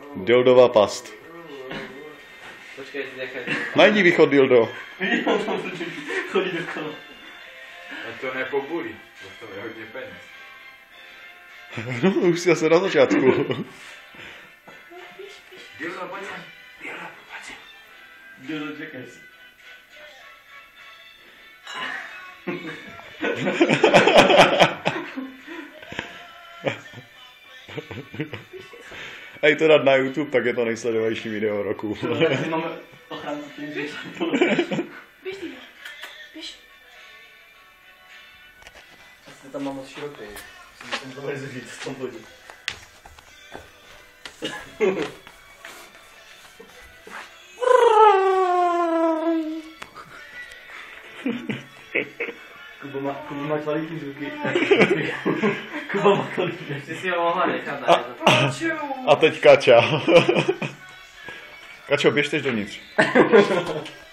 Dildová past. Počkej, nechaj. Najdi východ dildo. Chodí dokola. A to nepobulí, to je hodně peněz. No, už jsi asi na začátku. Dildo, pojď sem. Dildo, pojď sem. Dildo, čekaj si. Ej, to dát na YouTube, tak je to nejsledovanější video roku. Máme ochranu tím, že Běž, ty. Běž. Asi tam mám moc široký. Musím to vyzužít v tom bodě. Kuba má kvalitní zvuky. Kuba má kvalitní. Ty si ho mohla nechat na A teď Kača. Kačo, běž teď dovnitř.